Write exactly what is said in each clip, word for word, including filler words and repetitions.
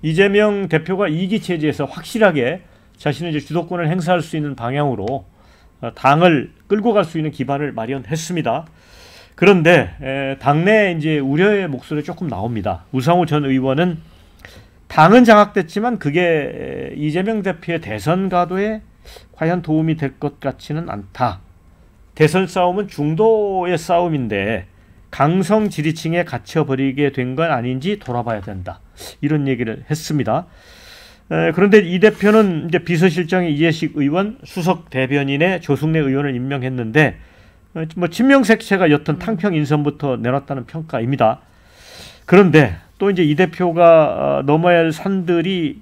이재명 대표가 이기 체제에서 확실하게 자신의 이제 주도권을 행사할 수 있는 방향으로 당을 끌고 갈 수 있는 기반을 마련했습니다. 그런데 에, 당내 이제 우려의 목소리 조금 나옵니다. 우상호 전 의원은 당은 장악됐지만 그게 이재명 대표의 대선 가도에 과연 도움이 될 것 같지는 않다. 대선 싸움은 중도의 싸움인데 강성 지지층에 갇혀버리게 된 건 아닌지 돌아봐야 된다. 이런 얘기를 했습니다. 에, 그런데 이 대표는 이제 비서실장의 이해식 의원, 수석 대변인의 조승래 의원을 임명했는데 뭐 친명색채가 옅은 탕평 인선부터 내놨다는 평가입니다. 그런데 또 이제 이 대표가 넘어야 할 산들이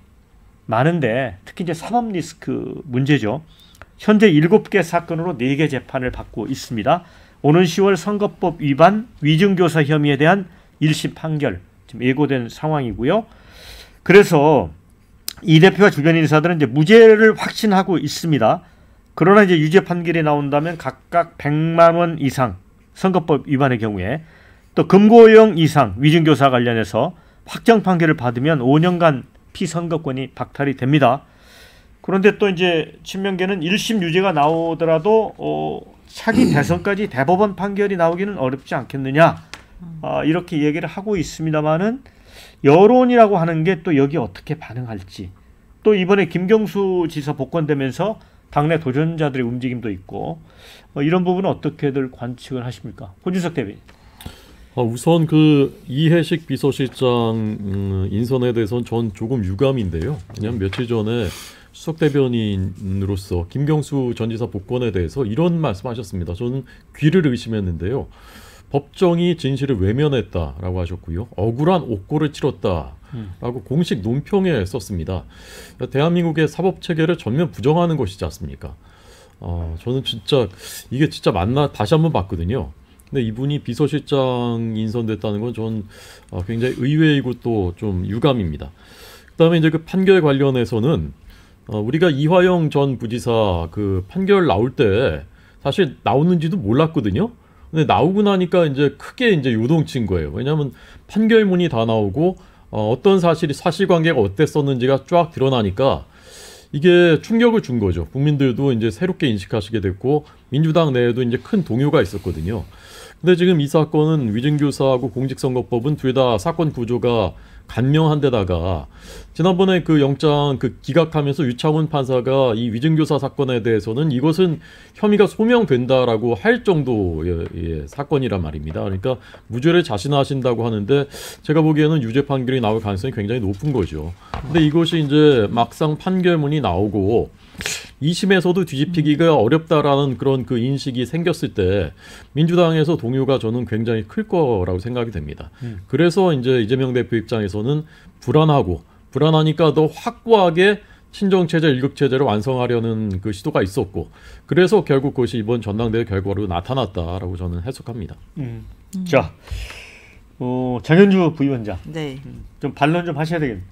많은데 특히 이제 사법 리스크 문제죠. 현재 일곱 개 사건으로 네 개 재판을 받고 있습니다. 오는 시월 선거법 위반 위증교사 혐의에 대한 일 심 판결 지금 예고된 상황이고요. 그래서 이 대표와 주변 인사들은 이제 무죄를 확신하고 있습니다. 그러나 이제 유죄 판결이 나온다면 각각 백만 원 이상 선거법 위반의 경우에 또 금고형 이상 위증교사 관련해서 확정 판결을 받으면 오 년간 피선거권이 박탈이 됩니다. 그런데 또 이제 친명계는 일 심 유죄가 나오더라도 어, 차기 대선까지 대법원 판결이 나오기는 어렵지 않겠느냐 아, 이렇게 얘기를 하고 있습니다만은 여론이라고 하는 게 또 여기 어떻게 반응할지 또 이번에 김경수 지사 복권되면서 당내 도전자들의 움직임도 있고 어, 이런 부분은 어떻게들 관측을 하십니까? 손준석 대변인. 아, 우선 그 이해식 비서실장 음, 인선에 대해서는 전 조금 유감인데요. 왜냐하면 며칠 전에 수석 대변인으로서 김경수 전 지사 복권에 대해서 이런 말씀하셨습니다. 저는 귀를 의심했는데요. 법정이 진실을 외면했다라고 하셨고요. 억울한 옥고를 치렀다라고 음. 공식 논평에 썼습니다. 대한민국의 사법체계를 전면 부정하는 것이지 않습니까? 어, 저는 진짜 이게 진짜 맞나 다시 한번 봤거든요. 근데 이분이 비서실장 인선됐다는 건 전 굉장히 의외이고 또 좀 유감입니다. 그다음에 이제 그 판결 관련해서는 어, 우리가 이화영 전 부지사 그 판결 나올 때 사실 나오는지도 몰랐거든요. 근데 나오고 나니까 이제 크게 이제 요동친 거예요. 왜냐하면 판결문이 다 나오고 어, 어떤 사실이 사실관계가 어땠었는지가 쫙 드러나니까 이게 충격을 준 거죠. 국민들도 이제 새롭게 인식하시게 됐고 민주당 내에도 이제 큰 동요가 있었거든요. 근데 지금 이 사건은 위증교사하고 공직선거법은 둘 다 사건 구조가 간명한 데다가 지난번에 그 영장 그 기각하면서 유창훈 판사가 이 위증교사 사건에 대해서는 이것은 혐의가 소명된다라고 할 정도의 예, 사건이란 말입니다. 그러니까 무죄를 자신하신다고 하는데 제가 보기에는 유죄 판결이 나올 가능성이 굉장히 높은 거죠. 근데 이것이 이제 막상 판결문이 나오고 이 심에서도 뒤집히기가 어렵다라는 그런 그 인식이 생겼을 때 민주당에서 동요가 저는 굉장히 클 거라고 생각이 됩니다. 음. 그래서 이제 이재명 대표 입장에서는 불안하고 불안하니까 더 확고하게 친정체제, 일극체제를 완성하려는 그 시도가 있었고 그래서 결국 그것이 이번 전당대회 결과로 나타났다라고 저는 해석합니다. 음. 음. 자, 어, 장현주 부위원장, 네. 음, 좀 반론 좀 하셔야 되겠네요.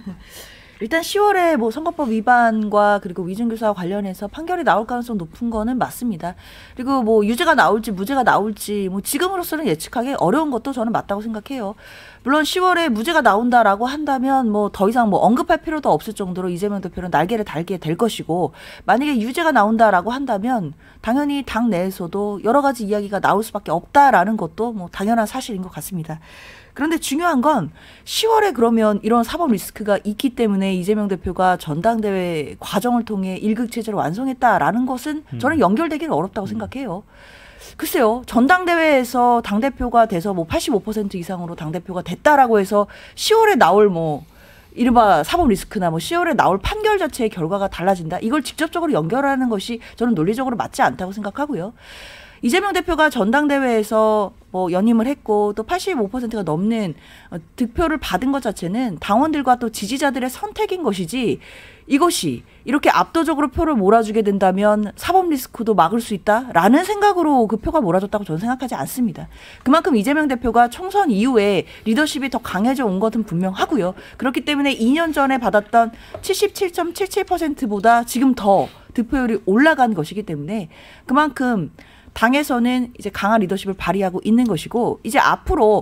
일단 시월에 뭐 선거법 위반과 그리고 위증교사 관련해서 판결이 나올 가능성 높은 거는 맞습니다. 그리고 뭐 유죄가 나올지 무죄가 나올지 뭐 지금으로서는 예측하기 어려운 것도 저는 맞다고 생각해요. 물론 시월에 무죄가 나온다라고 한다면 뭐 더 이상 뭐 언급할 필요도 없을 정도로 이재명 대표는 날개를 달게 될 것이고 만약에 유죄가 나온다라고 한다면 당연히 당 내에서도 여러 가지 이야기가 나올 수밖에 없다라는 것도 뭐 당연한 사실인 것 같습니다. 그런데 중요한 건 시월에 그러면 이런 사법 리스크가 있기 때문에 이재명 대표가 전당대회 과정을 통해 일극체제를 완성했다라는 것은 저는 연결되기는 어렵다고 생각해요. 글쎄요. 전당대회에서 당대표가 돼서 뭐 팔십오 퍼센트 이상으로 당대표가 됐다라고 해서 시월에 나올 뭐 이른바 사법 리스크나 뭐 시월에 나올 판결 자체의 결과가 달라진다. 이걸 직접적으로 연결하는 것이 저는 논리적으로 맞지 않다고 생각하고요. 이재명 대표가 전당대회에서 뭐 연임을 했고 또 팔십오 퍼센트가 넘는 득표를 받은 것 자체는 당원들과 또 지지자들의 선택인 것이지 이것이 이렇게 압도적으로 표를 몰아주게 된다면 사법 리스크도 막을 수 있다라는 생각으로 그 표가 몰아졌다고 저는 생각하지 않습니다. 그만큼 이재명 대표가 총선 이후에 리더십이 더 강해져 온 것은 분명하고요. 그렇기 때문에 이 년 전에 받았던 칠십칠 점 칠칠 퍼센트보다 지금 더 득표율이 올라간 것이기 때문에 그만큼 당에서는 이제 강한 리더십을 발휘하고 있는 것이고 이제 앞으로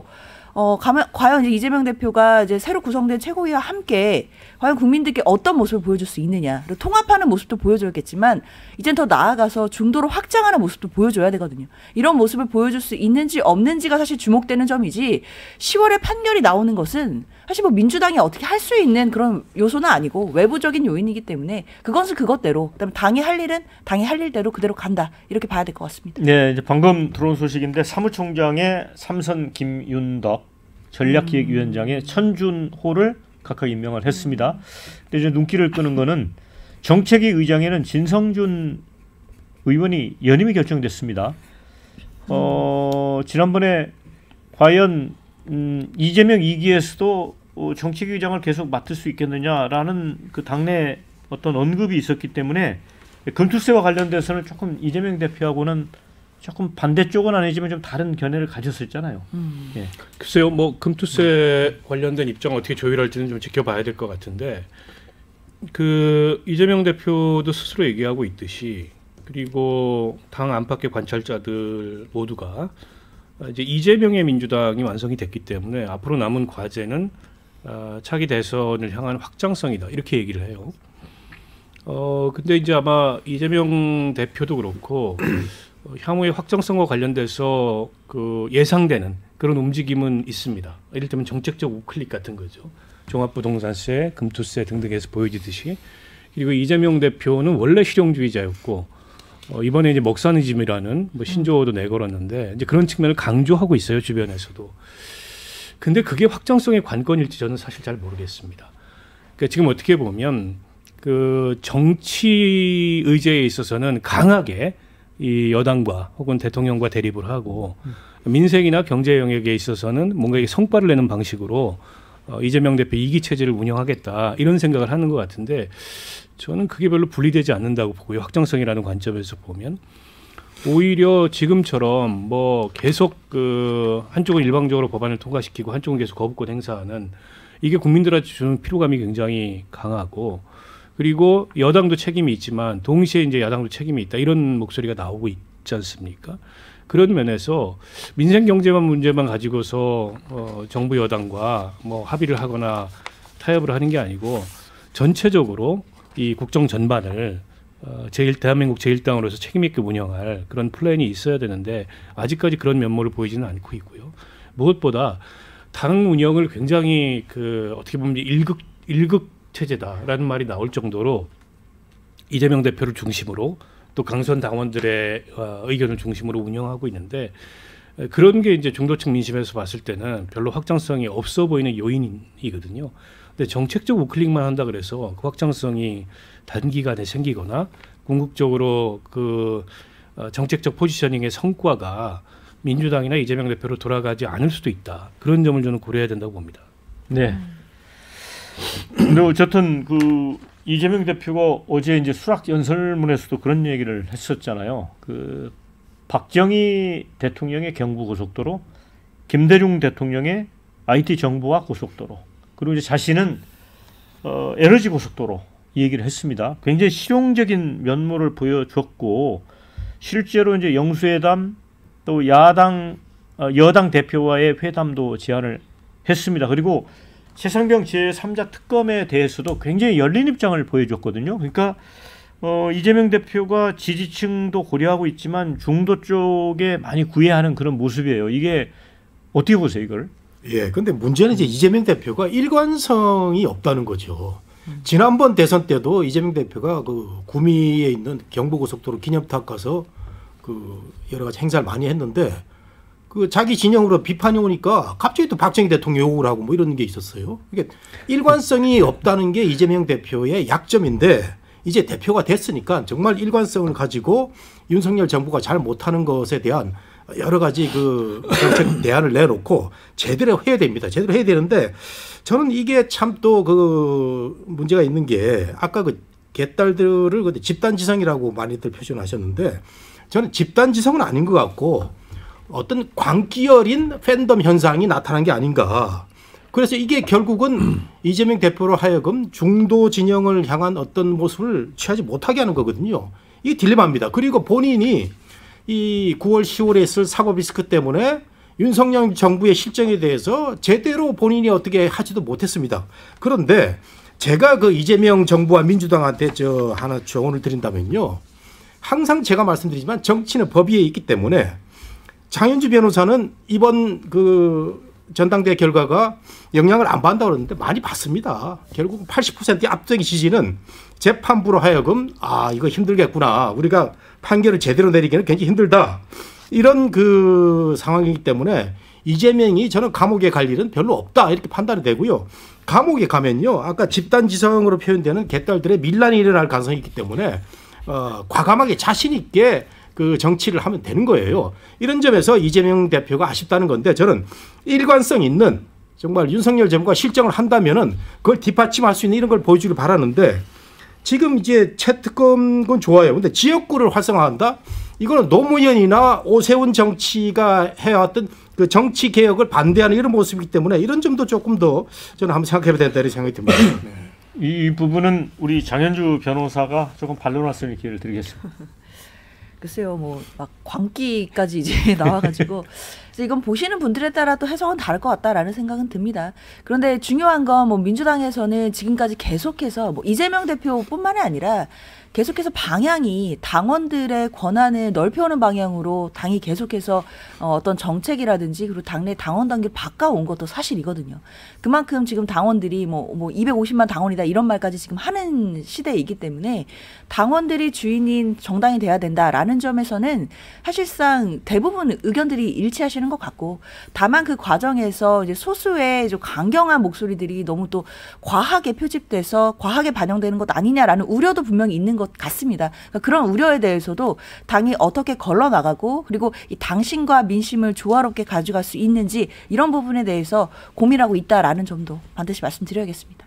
어, 가면, 과연 이제 이재명 대표가 이제 새로 구성된 최고위와 함께 과연 국민들께 어떤 모습을 보여줄 수 있느냐. 그리고 통합하는 모습도 보여줘야겠지만 이젠 더 나아가서 중도를 확장하는 모습도 보여줘야 되거든요. 이런 모습을 보여줄 수 있는지 없는지가 사실 주목되는 점이지 시월에 판결이 나오는 것은 사실 뭐 민주당이 어떻게 할 수 있는 그런 요소는 아니고 외부적인 요인이기 때문에 그것은 그것대로 그다음에 당이 할 일은 당이 할 일대로 그대로 간다. 이렇게 봐야 될 것 같습니다. 네, 이제 방금 들어온 소식인데 사무총장의 삼선 김윤덕, 전략기획위원장의 천준호를 각각 임명을 했습니다. 근데 이제 눈길을 끄는 거는 정책위 의장에는 진성준 의원이 연임이 결정됐습니다. 어, 지난번에 과연 음, 이재명 이 기에서도 어, 정책위 의장을 계속 맡을 수 있겠느냐라는 그 당내 어떤 언급이 있었기 때문에 금투세와 관련돼서는 조금 이재명 대표하고는 조금 반대쪽은 아니지만 좀 다른 견해를 가졌었잖아요. 음. 예. 글쎄요, 뭐 금투세 관련된 입장을 어떻게 조율할지는 좀 지켜봐야 될 것 같은데, 그 이재명 대표도 스스로 얘기하고 있듯이, 그리고 당 안팎의 관찰자들 모두가 이제 이재명의 민주당이 완성이 됐기 때문에 앞으로 남은 과제는 어, 차기 대선을 향한 확장성이다, 이렇게 얘기를 해요. 어 근데 이제 아마 이재명 대표도 그렇고 어, 향후의 확장성과 관련돼서 그 예상되는 그런 움직임은 있습니다. 이를테면 정책적 우클릭 같은 거죠. 종합부동산세, 금투세 등등에서 보여지듯이. 그리고 이재명 대표는 원래 실용주의자였고 어, 이번에 이제 먹사니즘이라는 뭐 신조어도 내걸었는데 이제 그런 측면을 강조하고 있어요, 주변에서도. 근데 그게 확장성의 관건일지 저는 사실 잘 모르겠습니다. 그러니까 지금 어떻게 보면 그 정치 의제에 있어서는 강하게 이 여당과 혹은 대통령과 대립을 하고 민생이나 경제 영역에 있어서는 뭔가 성과를 내는 방식으로 어, 이재명 대표 이기 체제를 운영하겠다, 이런 생각을 하는 것 같은데 저는 그게 별로 분리되지 않는다고 보고요. 확장성이라는 관점에서 보면 오히려 지금처럼 뭐 계속 그 한쪽은 일방적으로 법안을 통과시키고 한쪽은 계속 거부권 행사하는, 이게 국민들한테 주는 피로감이 굉장히 강하고, 그리고 여당도 책임이 있지만 동시에 이제 야당도 책임이 있다, 이런 목소리가 나오고 있지 않습니까? 그런 면에서 민생 경제만 문제만 가지고서 어, 정부 여당과 뭐 합의를 하거나 타협을 하는 게 아니고 전체적으로 이 국정 전반을 어, 제일 대한민국 제일 당으로서 책임 있게 운영할 그런 플랜이 있어야 되는데 아직까지 그런 면모를 보이지는 않고 있고요. 무엇보다 당 운영을 굉장히 그 어떻게 보면 일극 일극 체제다라는 말이 나올 정도로 이재명 대표를 중심으로 또 강선 당원들의 어, 의견을 중심으로 운영하고 있는데, 그런 게 이제 중도층 민심에서 봤을 때는 별로 확장성이 없어 보이는 요인이거든요. 근데 정책적 우클릭만 한다 그래서 그 확장성이 단기간에 생기거나 궁극적으로 그 어, 정책적 포지셔닝의 성과가 민주당이나 이재명 대표로 돌아가지 않을 수도 있다. 그런 점을 저는 고려해야 된다고 봅니다. 네. 근데 어쨌든 그 이재명 대표가 어제 이제 수락 연설문에서도 그런 얘기를 했었잖아요. 그 박정희 대통령의 경부고속도로, 김대중 대통령의 아이티 정보화 고속도로, 그리고 이제 자신은 어, 에너지 고속도로 이 얘기를 했습니다. 굉장히 실용적인 면모를 보여줬고, 실제로 이제 영수회담 또 야당 어, 여당 대표와의 회담도 제안을 했습니다. 그리고 최상병 제삼자 특검에 대해서도 굉장히 열린 입장을 보여줬거든요. 그러니까 어, 이재명 대표가 지지층도 고려하고 있지만 중도 쪽에 많이 구애하는 그런 모습이에요. 이게 어떻게 보세요, 이걸? 예, 근데 문제는 이제 이재명 대표가 일관성이 없다는 거죠. 지난번 대선 때도 이재명 대표가 그 구미에 있는 경부고속도로 기념탑 가서 그 여러 가지 행사를 많이 했는데, 그 자기 진영으로 비판이 오니까 갑자기 또 박정희 대통령 욕을 하고 뭐 이런 게 있었어요. 이게 일관성이 없다는 게 이재명 대표의 약점인데, 이제 대표가 됐으니까 정말 일관성을 가지고 윤석열 정부가 잘 못하는 것에 대한 여러 가지 그 정책 대안을 내놓고 제대로 해야 됩니다. 제대로 해야 되는데, 저는 이게 참 또 그 문제가 있는 게, 아까 그 개딸들을 근데 집단지성이라고 많이들 표현하셨는데, 저는 집단지성은 아닌 것 같고 어떤 광기 어린 팬덤 현상이 나타난 게 아닌가. 그래서 이게 결국은 이재명 대표로 하여금 중도 진영을 향한 어떤 모습을 취하지 못하게 하는 거거든요. 이게 딜레마입니다. 그리고 본인이 이 구월, 시월에 있을 사법 리스크 때문에 윤석열 정부의 실정에 대해서 제대로 본인이 어떻게 하지도 못했습니다. 그런데 제가 그 이재명 정부와 민주당한테 저 하나 조언을 드린다면요. 항상 제가 말씀드리지만 정치는 법 위에 있기 때문에 장현주 변호사는 이번 그 전당대회 결과가 영향을 안 받는다고 그러는데 많이 받습니다. 결국 팔십 퍼센트의 압도적인 지지는 재판부로 하여금 아 이거 힘들겠구나. 우리가 판결을 제대로 내리기는 굉장히 힘들다. 이런 그 상황이기 때문에 이재명이 저는 감옥에 갈 일은 별로 없다 이렇게 판단이 되고요. 감옥에 가면요. 아까 집단지성으로 표현되는 개딸들의 밀란이 일어날 가능성이 있기 때문에 어, 과감하게 자신 있게 그 정치를 하면 되는 거예요. 이런 점에서 이재명 대표가 아쉽다는 건데 저는 일관성 있는 정말 윤석열 정부가 실정을 한다면은 그걸 뒷받침할 수 있는 이런 걸 보여주길 바라는데 지금 이제 채특검은 좋아요. 근데 지역구를 활성화한다? 이거는 노무현이나 오세훈 정치가 해왔던 그 정치 개혁을 반대하는 이런 모습이기 때문에 이런 점도 조금 더 저는 한번 생각해봐야 된다 이런 생각이 듭니다. 네. 이 부분은 우리 장현주 변호사가 조금 반론할 수 있는 기회를 드리겠습니다. 글쎄요, 뭐 막 광기까지 이제 나와가지고 그래서 이건 보시는 분들에 따라 또 해석은 다를 것 같다라는 생각은 듭니다. 그런데 중요한 건 뭐 민주당에서는 지금까지 계속해서 뭐 이재명 대표뿐만이 아니라 계속해서 방향이 당원들의 권한을 넓혀오는 방향으로 당이 계속해서 어, 어떤 정책이라든지 그리고 당내 당원 단계를 바꿔온 것도 사실이거든요. 그만큼 지금 당원들이 뭐, 뭐 이백오십만 당원이다 이런 말까지 지금 하는 시대이기 때문에 당원들이 주인인 정당이 돼야 된다라는 점에서는 사실상 대부분 의견들이 일치하시는 것 같고 다만 그 과정에서 이제 소수의 좀 강경한 목소리들이 너무 또 과하게 표집돼서 과하게 반영되는 것 아니냐라는 우려도 분명히 있는 것 같습니다. 그러니까 그런 우려에 대해서도 당이 어떻게 걸러나가고 그리고 이 당신과 민심을 조화롭게 가져갈 수 있는지 이런 부분에 대해서 고민하고 있다라는 점도 반드시 말씀드려야겠습니다.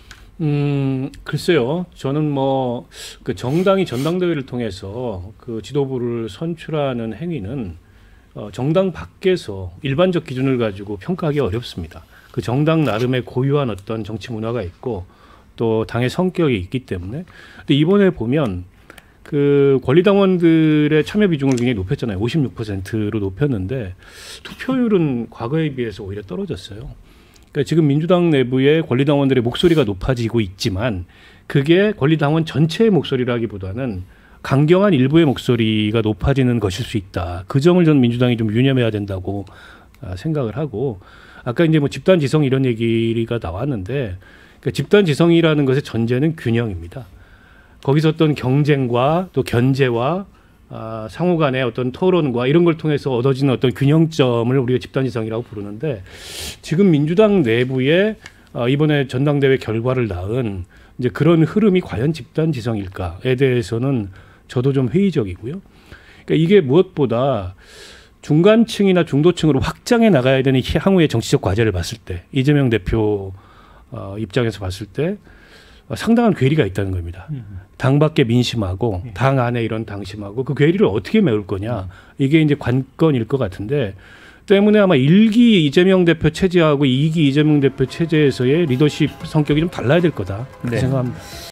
음, 글쎄요. 저는 뭐 그 정당이 전당대회를 통해서 그 지도부를 선출하는 행위는 어, 정당 밖에서 일반적 기준을 가지고 평가하기 어렵습니다. 그 정당 나름의 고유한 어떤 정치 문화가 있고 또 당의 성격이 있기 때문에. 근데 이번에 보면 그 권리당원들의 참여 비중을 굉장히 높였잖아요. 오십육 퍼센트로 높였는데 투표율은 과거에 비해서 오히려 떨어졌어요. 그러니까 지금 민주당 내부의 권리당원들의 목소리가 높아지고 있지만 그게 권리당원 전체의 목소리라기보다는 강경한 일부의 목소리가 높아지는 것일 수 있다. 그 점을 저는 민주당이 좀 유념해야 된다고 생각을 하고 아까 이제 뭐 집단지성 이런 얘기가 나왔는데 그러니까 집단지성이라는 것의 전제는 균형입니다. 거기서 어떤 경쟁과 또 견제와 아, 상호 간의 어떤 토론과 이런 걸 통해서 얻어지는 어떤 균형점을 우리가 집단지성이라고 부르는데 지금 민주당 내부에 어, 이번에 전당대회 결과를 낳은 이제 그런 흐름이 과연 집단지성일까에 대해서는 저도 좀 회의적이고요. 그러니까 이게 무엇보다 중간층이나 중도층으로 확장해 나가야 되는 향후의 정치적 과제를 봤을 때 이재명 대표 어, 입장에서 봤을 때 상당한 괴리가 있다는 겁니다. 당 밖의 민심하고 당 안에 이런 당심하고 그 괴리를 어떻게 메울 거냐. 이게 이제 관건일 것 같은데 때문에 아마 일 기 이재명 대표 체제하고 이 기 이재명 대표 체제에서의 리더십 성격이 좀 달라야 될 거다. 그렇게 네. 생각합니다.